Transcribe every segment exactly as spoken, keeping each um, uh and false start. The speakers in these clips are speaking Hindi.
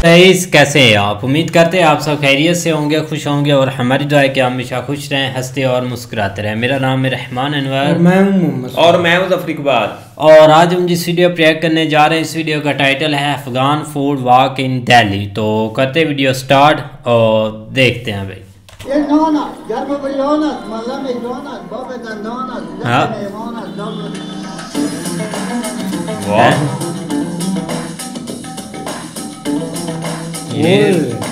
गाइस, कैसे हैं आप? उम्मीद करते हैं आप सब खैरियत से होंगे, खुश होंगे और हमारी दुआ है कि आप हमेशा खुश रहें, हंसते और मुस्कुराते रहें। मेरा नाम है रहमान अनवर और मैं हूं मोहम्मद और मैं हूं ज़फर इकबाल। और आज हम जिस वीडियो रिएक्ट करने जा रहे हैं, इस वीडियो का टाइटल है Afghan food walk in Delhi. तो करते वीडियो स्टार्ट और देखते हैं भाई। वाह, ये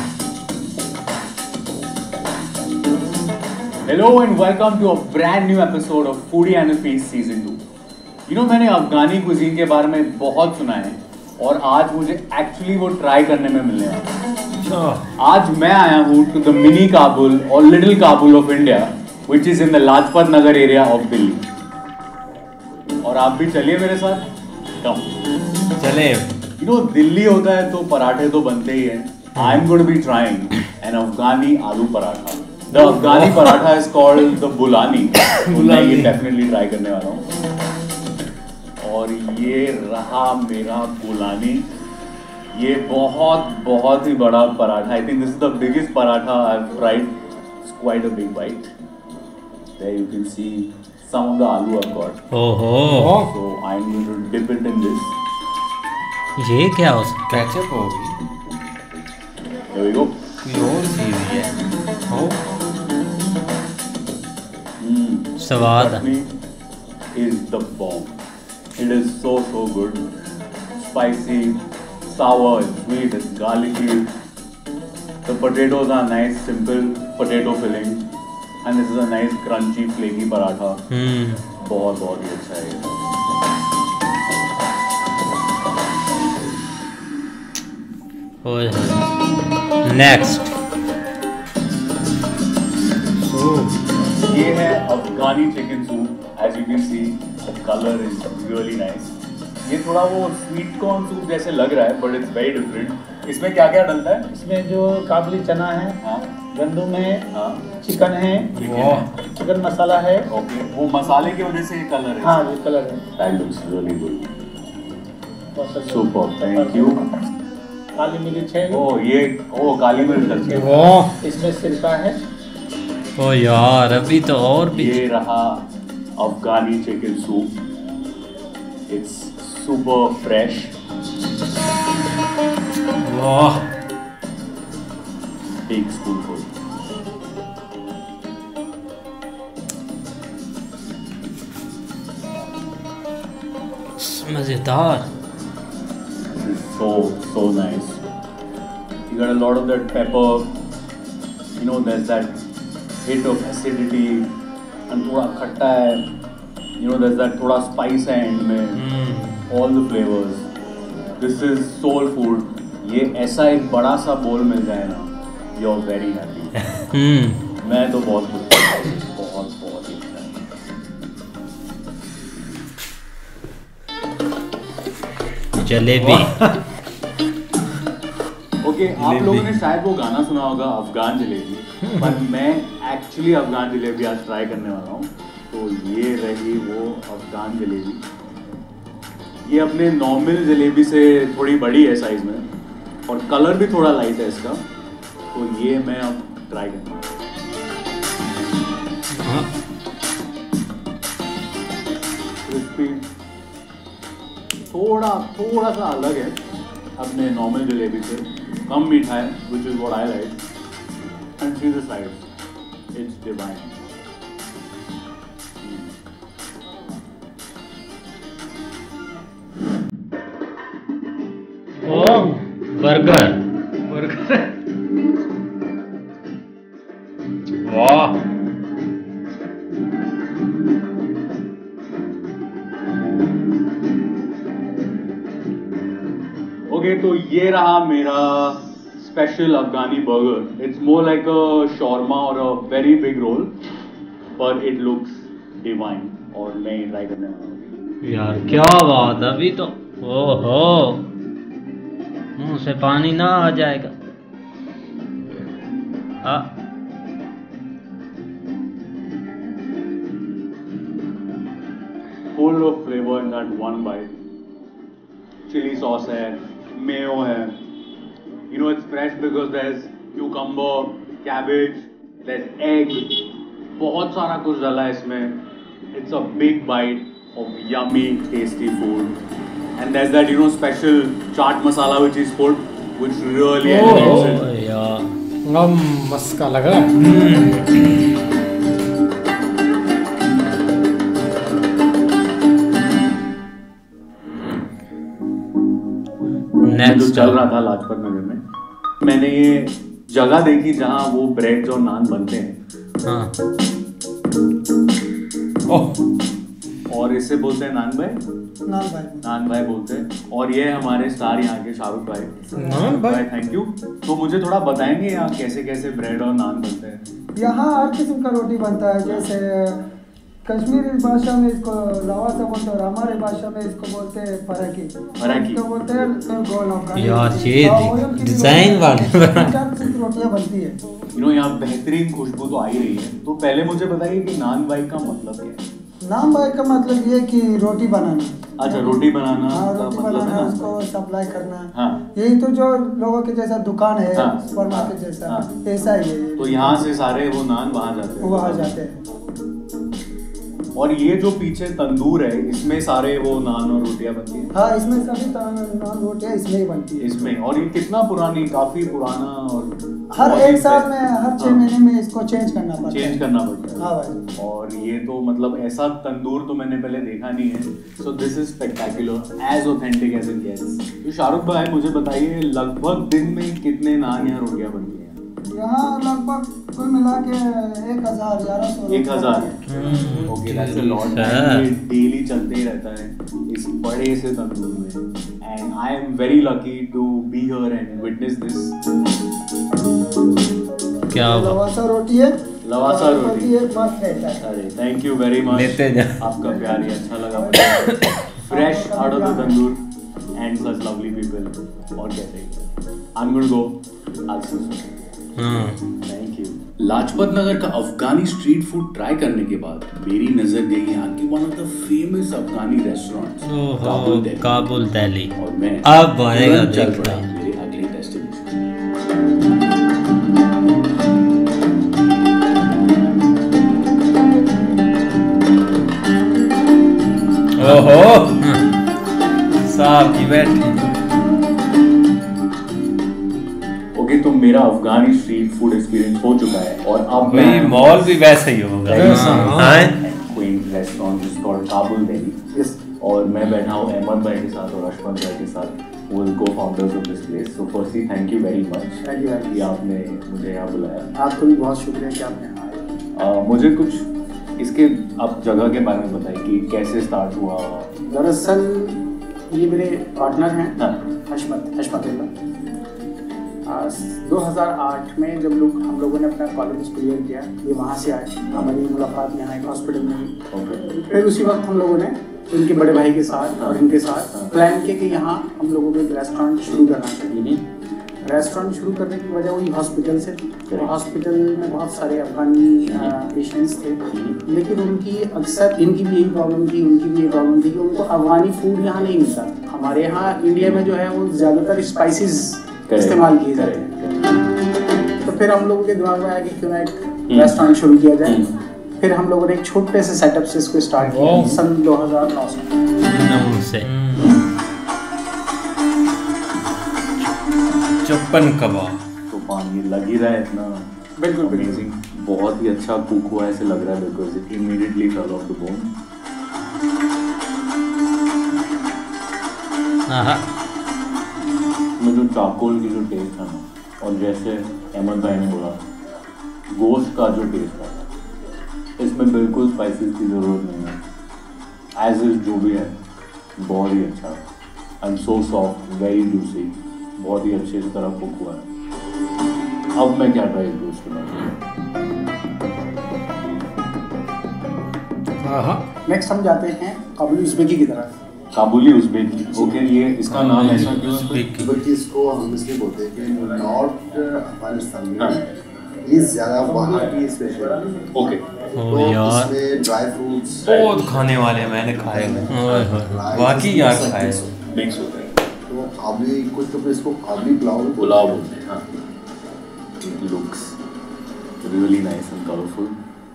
hello and welcome to a brand new episode of foodie and the feast season two. You know, मैंने अफगानी कुजीन के बारे में बहुत सुना है और आज मुझे एक्चुअली वो ट्राई करने में मिलने वाला है। आज मैं आया हूँ टू द मिनी काबुल और little Kabul of India which is in the Lajpat Nagar area of Delhi. और आप भी चलिए मेरे साथ, कम चले। यू नो, दिल्ली होता है तो पराठे तो बनते ही हैं। I am going to be trying an Afghani aloo paratha. The Afghani paratha is called the bolani. तो मैं ये डेफिनेटली ट्राई करने वाला हूँ। और ये रहा मेरा बुलानी। ये बहुत बहुत ही बड़ा paratha. I think this is the biggest paratha I have tried. It's quite a big bite. There you can see some of the aloo I've got. ओहो, So I'm going to dip it in this. ये क्या हो सकता है? कैचअप होगी There we go. कोई और चीज ही है। हो Mm. स्वाद Chutney is the bomb. It is so so good. Spicy, sour, it's sweet, it's garlicky. The potatoes are nice, simple potato filling, and this is a nice crunchy, flaky paratha. हम्म बहुत बहुत ही अच्छा है ये। नेक्स्ट। ये है Afghani chicken soup. As you can see the colour is really nice. ये थोड़ा वो स्वीट कॉर्न सूप जैसे लग रहा है बट इट्स वेरी डिफरेंट। इसमें क्या क्या डलता है? इसमें जो काबुली चना है, हाँ गंदम है, हाँ चिकन है, चिकन चिकन मसाला है। ओके, वो मसाले की वजह से ये कलर है। हाँ, ये कलर है। That looks really good. बहुत अच्छा। Super, thank you. काली मिर्च है। ओ ये ओ काली मिर्च डलती है। वाह, इसमें सिरका है। ओ यार, अभी तो और भी। ये रहा Afghani chicken soup. It's super fresh. वाह, एक स्पूनफुल। मजेदार। So so nice. You got a lot of that pepper. You know, there's that hit of acidity and थोड़ा खट्टा है. You know, there's that थोड़ा spice है end में. हम्म All the flavors. This is soul food. ये ऐसा एक बड़ा सा बोल मिल जाए ना, you're very happy. हम्म मैं तो बहुत खुश हूँ. बहुत बहुत ही अच्छा है. जलेबी। ओके, आप लोगों ने शायद वो गाना सुना होगा अफगान जलेबी, पर मैं एक्चुअली अफगान जलेबी आज ट्राई करने वाला हूँ। तो ये रही वो अफगान जलेबी। ये अपने नॉर्मल जलेबी से थोड़ी बड़ी है साइज में और कलर भी थोड़ा लाइट है इसका। तो ये मैं अब ट्राई करूँगा। क्रिस्पी, थोड़ा थोड़ा सा अलग है अपने नॉर्मल जलेबी से, कम मीठा है, which is what I like. And see the side, it's divine. Oh burger. Burger. वाह, ओके, तो ये रहा मेरा special Afghani burger. It's more like a shawarma or a very big roll, पर इट लुक्स डिवाइन और मैं ये ट्राई करने वाला हूँ। यार क्या बात। अभी तो ओहो, मुंह से पानी ना आ जाएगा। हाँ, full of flavour in that one bite. Chilli sauce है, मेयो है, You know it's fresh because there's cucumber, cabbage, there's egg. बहुत सारा कुछ डाला है इसमें. It's a big bite of yummy, tasty food. And there's that, you know, special chaat masala which is put, which really elevates it. Oh, yeah. नम मस्का लग रहा है. जो चल रहा था लाजपत नगर में, मैंने ये जगह देखी जहाँ वो ब्रेड और नान बनते हैं. हाँ. ओह, और इससे बोलते हैं नान भाई. नान भाई नान भाई बोलते हैं. और ये हमारे स्टार यहाँ के शाहरुख भाई. नान भाई. Thank you. तो मुझे थोड़ा बताएंगे यहाँ कैसे कैसे ब्रेड और नान बनते हैं. यहाँ हर किस्म का रोटी बनता है. जैसे कश्मीरी भाषा में इसको लवासा बोलते हैं और हमारे भाषा में इसको बोलते हैं पराकी. पराकी. इसको बोलते हैं गोल नौका. यार ये डिजाइन वाले रोटियाँ बनती है. यू नो यहाँ बेहतरीन खुशबू तो आ ही रही है. तो पहले मुझे बताइए कि नान भाई का मतलब क्या है. नान भाई का मतलब ये कि रोटी बनाना. अच्छा, रोटी बनाना. हाँ, का रोटी मतलब बनाना, है उसको सप्लाई करना. हाँ. यही तो जो लोगों के जैसा दुकान है, हाँ. सुपरमार्केट जैसा, हाँ. ऐसा ही है. तो यहाँ से सारे वो नान वहाँ जाते हैं. वहाँ जाते हैं. और ये जो पीछे तंदूर है, इसमें सारे वो नान और रोटियां बनती हैं. हाँ, इसमें सभी नान रोटियाँ इसमें ही बनती है. इसमें. और ये कितना पुरानी, काफी पुराना. और हर एक साल में, हर छह महीने में इसको चेंज करना पड़ता है. चेंज करना पड़ता है. हाँ भाई. और ये तो मतलब ऐसा तंदूर तो मैंने पहले देखा नहीं है. So this is spectacular, as authentic as it gets. तो शाहरुख भाई मुझे बताइए, लगभग दिन में कितने नान या रोटियां बनती हैं. यहाँ लगभग कुल मिला के एक हजार ग्यारह सौ. एक हजार. Okay, that's a lot. ये डेली चलते ही रहता है इस बड़े से तंदूर में. And I am very lucky to be here and witness this. क्या लवासा रोटी है. लवासा रोटी है, मस्त रहता है. अरे थैंक यू वेरी मच. लेते जा. आपका प्यार ही अच्छा लगा. Fresh out of the tandoor and such lovely people. और क्या चाहिए. I am going to go. आज से थैंक यू. लाजपत नगर का अफगानी स्ट्रीट फूड ट्राई करने के बाद मेरी नजर गई यहाँ की one of the famous Afghani restaurants, Kabul Delhi. Kabul Delhi. और मैं अब आएगा चल देखना. पड़ा मेरे अगले डेस्टिनेशन. ओहो, साहब की बैठी. ओके, तो मेरा अफगानी स्ट्रीट फूड एक्सपीरियंस हो चुका है. और अब भाई मैं मॉल भी वैसा ही होगा. हाँ. क्वीन रेस्टोरेंट जिस कॉल्ड काबुल दिल्ली. और मैं बैठा हूँ अहमद भाई के साथ और अशफाक भाई के साथ, वो को founders of this place. So firstly thank you very much thank you कि आपने मुझे यहाँ बुलाया. आपको भी बहुत शुक्रिया कि आपने यहाँ आए. uh, मुझे कुछ इसके आप जगह के बारे में बताइए कि कैसे स्टार्ट हुआ. दरअसल ये मेरे पार्टनर हैं हाँ. हशमत हशमतुल्लाह. दो हज़ार आठ में जब लोग हम लोगों ने अपना कॉलेज क्लियर किया, ये वहाँ से आए. हमारी मुलाकात यहाँ एक हॉस्पिटल में हुई. ओके. फिर उसी वक्त हम लोगों ने इनके बड़े भाई के साथ और इनके साथ प्लान किया कि यहाँ हम लोगों को एक रेस्टोरेंट शुरू करना चाहिए. रेस्टोरेंट शुरू करने की वजह वही हॉस्पिटल से थी. तो हॉस्पिटल में बहुत सारे अफगानी पेशेंट्स थे, लेकिन उनकी अक्सर इनकी भी यही प्रॉब्लम थी, उनकी भी यही प्रॉब्लम थी कि उनको अफगानी फूड यहाँ नहीं मिलता. हमारे यहाँ इंडिया में जो है वो ज़्यादातर स्पाइसेस इस्तेमाल किए जाते हैं. तो फिर हम लोगों के दिमाग में आया कि क्यों ना एक रेस्टोरेंट शुरू किया जाए. फिर हम लोगों ने एक छोटे से सेटअप से इसको स्टार्ट किया सन दो हज़ार नौ से. चप्पन कबाब. तो पानी लग ही रहा है इतना. बिल्कुल अमेजिंग. बहुत ही अच्छा कुक हुआ ऐसे लग रहा है because it immediately fell off the bone. हाँ. में जो चाकोल की जो टेस्ट है ना, और जैसे अहमद भाई ने बोला गोश्त का जो टेस्ट है, इसमें बिल्कुल स्पाइसेस की ज़रूरत नहीं है. एज इज जो भी है बहुत ही अच्छा. And so soft, very juicy, बहुत ही अच्छे से तरह कुक हुआ है. अब मैं क्या ट्राई करूँ उसके बाद. नेक्स्ट हम जाते हैं काबुली उज़्बेकी की तरफ. काबुली उज़्बेकी. ओके, ये इसका नाम ऐसा क्यों है? उज़्बेकी इसको हम इसलिए बोलते हैं कि नॉर्थ अफगानिस्तान में ये ज़्यादा वहाँ की स्पेशल है. ओके. तो यार इसमें ड्राई फ्रूट्स बहुत खाने वाले मैंने खाए हुए. वाकई यार खाए. मिक्स होता है. तो काबली कुछ तो इसको काबली पुलाव भी पुलाव बोलते हैं, हाँ। It looks really nice and colorful.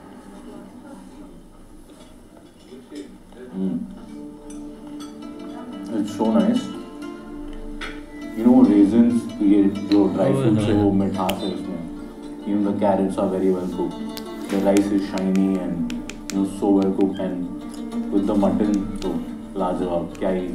Mm. It's so nice. You know raisins, ये जो dry fruits है वो मिठास है इसमें. You know the carrots are very well cooked. The rice is shiny and you know so well cooked, and with the mutton so लाजवाब, क्या ही.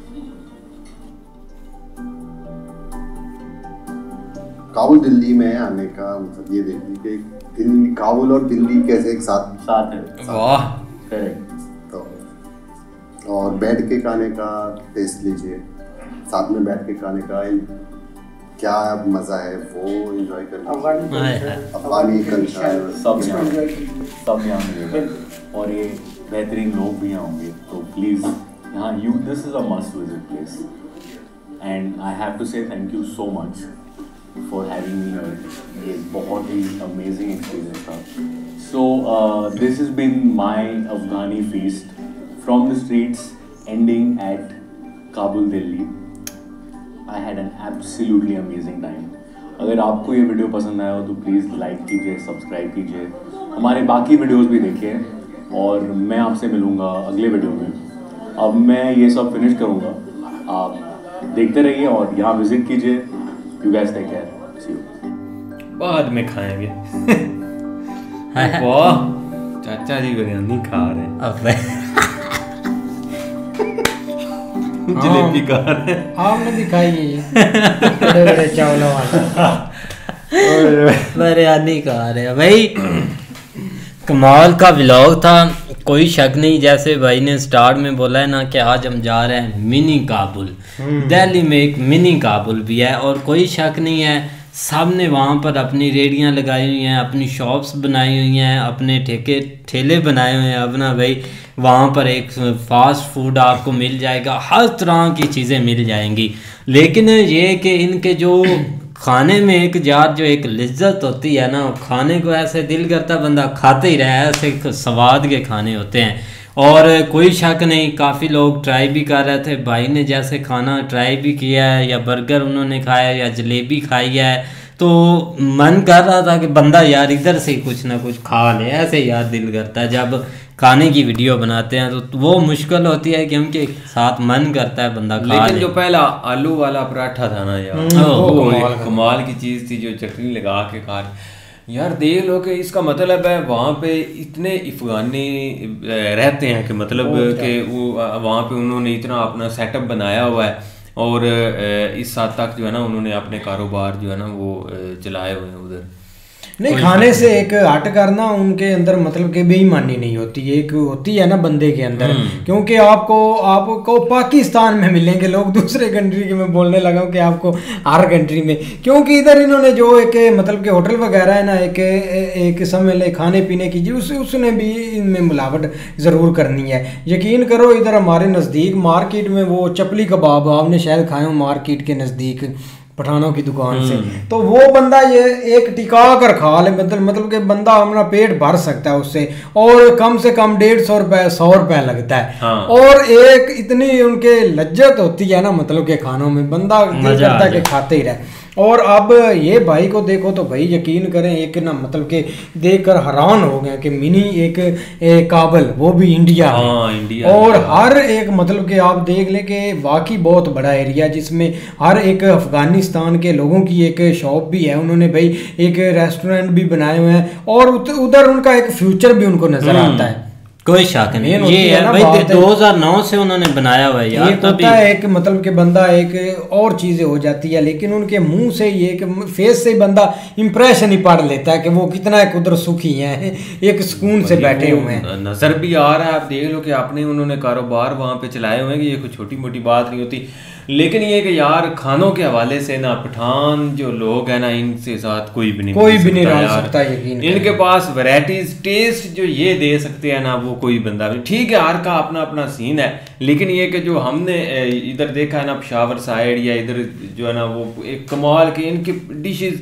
काबुल दिल्ली में आने का मतलब ये देखने कि दिल्ली काबुल और दिल्ली कैसे एक साथ साथ है. वाह, करेक्ट. तो और बैठ के खाने का टेस्ट लीजिए, साथ में बैठ के खाने का क्या मज़ा है वो एंजॉय करना. अफगानी कल्चर सब यहाँ सब यहाँ मिलेगा और ये बेहतरीन लोग भी यहाँ होंगे. तो प्लीज़ यहाँ you this is a must visit place and I have to say thank you so much for having me here. ये बहुत ही अमेजिंग एक्सपीरियंस था. So this is been my Afghani feast from the streets ending at Kabul Delhi. I had an absolutely amazing time. अगर आपको ये वीडियो पसंद आया हो तो प्लीज़ लाइक कीजिए, सब्सक्राइब कीजिए, हमारे बाकी वीडियोस भी देखिए और मैं आपसे मिलूँगा अगले वीडियो में. अब मैं ये सब फिनिश करूँगा, आप देखते रहिए और यहाँ विजिट कीजिए. You guys take care, see you. बाद में खाएंगे. वाह, चाचा जी बिरयानी खा रहे हैं. अब जलेबी खा रहे हैं. आपने दिखाई है ये बड़े बड़े चावलों वाला बिरयानी खा रहे हैं भाई. कमाल का व्लॉग था, कोई शक नहीं. जैसे भाई ने स्टार्ट में बोला है ना कि आज हम जा रहे हैं मिनी काबुल. दिल्ली में एक मिनी काबुल भी है और कोई शक नहीं है, सब ने वहाँ पर अपनी रेडियाँ लगाई हुई हैं, अपनी शॉप्स बनाई हुई हैं, अपने ठेके ठेले बनाए हुए हैं. अब ना भाई वहाँ पर एक फास्ट फूड आपको मिल जाएगा, हर तरह की चीज़ें मिल जाएंगी. लेकिन ये कि इनके जो खाने में एक जार जो एक लिज्जत होती है ना, खाने को ऐसे दिल करता बंदा खाते ही रहे, ऐसे स्वाद के खाने होते हैं. और कोई शक नहीं, काफ़ी लोग ट्राई भी कर रहे थे. भाई ने जैसे खाना ट्राई भी किया है, या बर्गर उन्होंने खाया या जलेबी खाई है, तो मन कर रहा था कि बंदा यार इधर से कुछ ना कुछ खा ले. ऐसे यार दिल करता है जब खाने की वीडियो बनाते हैं तो वो मुश्किल होती है क्योंकि साथ मन करता है बंदा खा ले. लेकिन जो पहला आलू वाला पराठा था ना यार, वो कमाल की चीज़ थी, जो चटनी लगा के खा यार. देख लो कि इसका मतलब है वहाँ पे इतने अफगानी रहते हैं कि मतलब कि वो वहाँ पे उन्होंने इतना अपना सेटअप बनाया हुआ है और इस हद तक जो है ना उन्होंने अपने कारोबार जो है ना वो चलाए हुए हैं उधर. नहीं, खाने से एक हट करना उनके अंदर मतलब कि बेईमानी नहीं होती, एक होती है ना बंदे के अंदर. क्योंकि आपको आपको पाकिस्तान में मिलेंगे लोग, दूसरे कंट्री के मैं बोलने लगा हूँ कि आपको हर कंट्री में, क्योंकि इधर इन्होंने जो एक मतलब कि होटल वगैरह है ना, एक एक समझ ले खाने पीने की उस उसने भी इनमें मिलावट ज़रूर करनी है. यकीन करो, इधर हमारे नज़दीक मार्केट में वो चपली कबाब आपने शायद खाए हो, मार्केट के नज़दीक पठानों की दुकान से, तो वो बंदा ये एक टिका कर खा ले, मतलब मतलब कि बंदा अपना पेट भर सकता है उससे, और कम से कम डेढ़ सौ रुपये सौ रुपये लगता है. हाँ. और एक इतनी उनके लज्जत होती है ना मतलब के खानों में, बंदा दिल करता है कि खाते ही रहे. और अब ये भाई को देखो तो भाई यकीन करें, एक ना मतलब के देखकर हैरान हो गए कि मिनी एक, एक काबुल, वो भी इंडिया में. हाँ, इंडिया और हर एक मतलब कि आप देख ले कि वाकई बहुत बड़ा एरिया, जिसमें हर एक अफगानिस्तान के लोगों की एक शॉप भी है. उन्होंने भाई एक रेस्टोरेंट भी बनाए हुए हैं और उधर उनका एक फ्यूचर भी उनको नजर आता है. कोई शक नहीं, ये है भाई दो हज़ार नौ से उन्होंने बनाया हुआ है यार. ये पता है एक मतलब कि बंदा एक और चीजें हो जाती है, लेकिन उनके मुंह से ये एक फेस से बंदा इंप्रेशन ही पढ़ लेता है कि वो कितना एक उधर सुखी हैं, एक सुकून से बैठे हुए हैं. नजर भी आ रहा है, आप देख लो कि आपने उन्होंने कारोबार वहाँ पे चलाए हुए हैं कि ये कोई छोटी मोटी बात नहीं होती. लेकिन ये कि यार खानों के हवाले से ना पठान जो लोग हैं ना, इनसे साथ कोई भी नहीं कोई भी नहीं रह सकता. यकीन इनके पास वैरायटीज टेस्ट जो ये दे सकते हैं ना, वो कोई बंदा भी. ठीक है, हर का अपना अपना सीन है, लेकिन ये कि जो हमने इधर देखा है ना पेशावर साइड या इधर जो है ना, वो एक कमाल के इनकी डिशेज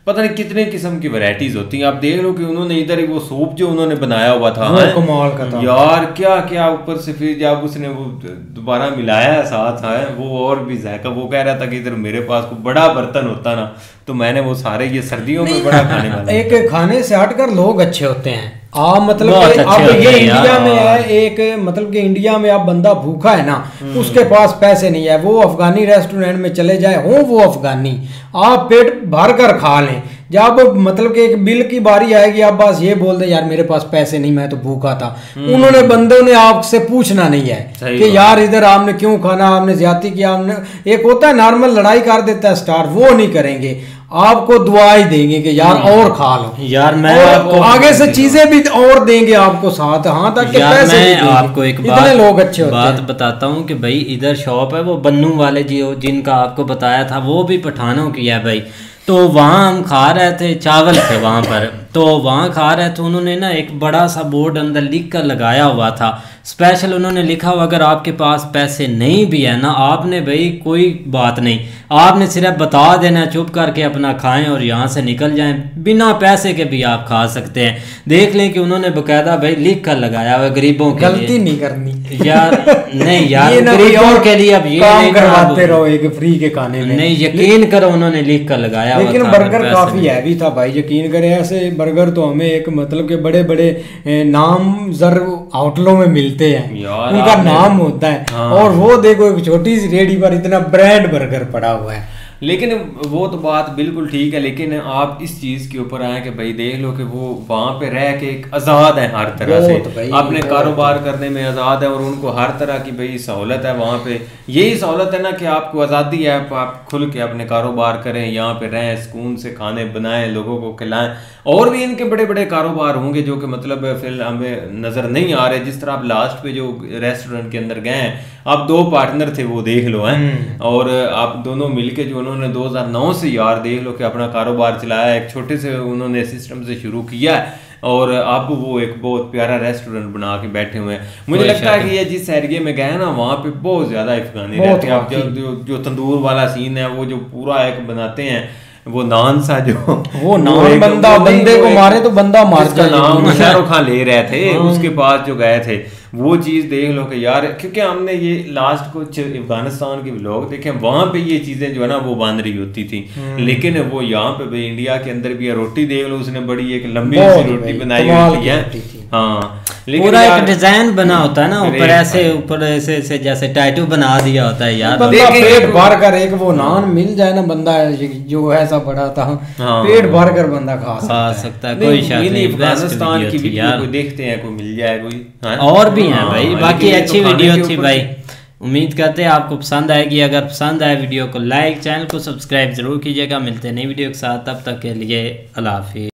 पता नहीं कितने किस्म की वैरायटीज होती हैं। आप देख लो कि उन्होंने इधर वो सूप जो उन्होंने बनाया हुआ था, वो कमाल का था यार, क्या क्या ऊपर से फिर जब उसने वो दोबारा मिलाया साथ है वो और भी जायका। वो कह रहा था कि इधर मेरे पास कोई बड़ा बर्तन होता ना तो मैंने वो सारे ये सर्दियों में बड़ा खाने वाला। एक खाने से हटकर लोग अच्छे होते हैं। आप मतलब बहुत कि अच्छे अब होते ये हैं इंडिया यार। में है एक मतलब कि इंडिया में आप बंदा भूखा है ना, उसके पास पैसे नहीं है, वो अफगानी रेस्टोरेंट में चले जाए, हो वो अफगानी, आप पेट भर कर खा लें। जब मतलब कि एक बिल की बारी आएगी आप बस ये बोल दे यार मेरे पास पैसे नहीं, मैं तो भूखा था, उन्होंने बंदों ने आपसे पूछना नहीं है कि यार इधर आपने क्यों खाना, आपने ज्यादा किया, आपने एक होता है नॉर्मल लड़ाई कर देता है स्टार, वो नहीं करेंगे, आपको दुआ ही देंगे कि यार और खा लो यार। मैं और आपको आगे से चीजें भी और देंगे आपको साथ, हाँ तक के यार पैसे भी मैं देंगे। आपको एक इतने बात लोग अच्छे होते बात हैं। बताता हूँ कि भाई इधर शॉप है वो बन्नू वाले जी जिनका आपको बताया था, वो भी पठानों की है भाई। तो वहाँ हम खा रहे थे, चावल थे वहाँ पर, तो वहाँ खा रहे थे, उन्होंने ना एक बड़ा सा बोर्ड अंदर लिख कर लगाया हुआ था, स्पेशल उन्होंने लिखा हुआ अगर आपके पास पैसे नहीं भी है ना, आपने भाई कोई बात नहीं, आपने सिर्फ बता देना, चुप करके अपना खाएं और यहाँ से निकल जाएं, बिना पैसे के भी आप खा सकते हैं। देख लें कि उन्होंने बकायदा भाई लिख कर लगाया हुआ गरीबों के गलती लिए। नहीं करनी यार नहीं यार, ये ना गरीबों कोई और के लिए अब ये काम नहीं करवाते रहो एक फ्री के खाने में। नहीं, यकीन करो उन्होंने लिख कर लगाया हुआ लेकिन था, बर्गर पैसे काफी नहीं। हैवी था भाई, यकीन करें ऐसे बर्गर तो हमें एक मतलब के बड़े बड़े ए, नाम जर होटलों में मिलते हैं, यार उनका आपने- नाम होता है, हाँ। और वो देखो एक छोटी सी रेडी पर इतना ब्रांड बर्गर पड़ा हुआ है। लेकिन वो तो बात बिल्कुल ठीक है, लेकिन आप इस चीज के ऊपर आए कि भाई देख लो कि वो वहां पे रह के एक आजाद है हर तरह से, बहुत भाई, अपने बहुत। कारोबार करने में आजाद है और उनको हर तरह की भाई सहूलत है वहां पे। यही सहूलत है ना कि आपको आज़ादी है, आप, आप खुल के अपने कारोबार करें, यहाँ पे रहें, सुकून से खाने बनाएं, लोगों को खिलाएं। और भी इनके बड़े बड़े कारोबार होंगे जो कि मतलब फिर हमें नजर नहीं आ रहे। जिस तरह आप लास्ट पे जो रेस्टोरेंट के अंदर गए हैं, आप दो पार्टनर थे वो देख लो हैं, और आप दोनों मिलके जो उन्होंने दो हज़ार नौ से यार देख लो कि अपना कारोबार चलाया, एक छोटे से उन्होंने सिस्टम से शुरू किया है और अब वो एक बहुत प्यारा रेस्टोरेंट बना के बैठे हुए हैं। मुझे लगता है कि ये जिस एरिया में गए ना वहाँ पे बहुत ज्यादा अफगानी रहते हैं। आप जो, जो जो तंदूर वाला सीन है वो जो पूरा एक बनाते हैं, वो नान सा जो वो नान बंदा बंदे को मारे तो बंदा मार जिसका नाम शाहरुख खान ले रहे थे, उसके पास जो गए थे वो चीज़ देख लो कि यार, क्योंकि हमने ये लास्ट कुछ अफगानिस्तान के व्लॉग देखे, वहां पे ये चीजें जो है ना वो बन रही होती थी, लेकिन वो यहाँ पे भी इंडिया के अंदर भी रोटी देख लो, उसने बड़ी एक लंबी सी रोटी बनाई होती है। हाँ, पूरा एक डिजाइन बना होता है ना ऊपर, ऐसे ऊपर ऐसे ऐसे जैसे टैटू बना दिया होता है यार। बंदा पेट भर कर एक वो नान मिल जाए ना, बंदा जो ऐसा बड़ा था पेट भर कर बंदा खा सकता है, कोई शक नहीं। अफगानिस्तान की वीडियो कोई देखते हैं, कोई मिल जाए कोई, और भी हैं भाई। बाकी अच्छी वीडियो थी भाई, उम्मीद करते हैं आपको पसंद आएगी। अगर पसंद आए वीडियो को लाइक, चैनल को सब्सक्राइब जरूर कीजिएगा। मिलते हैं नई वीडियो के साथ, तब तक के लिए अल्लाह हाफिज़।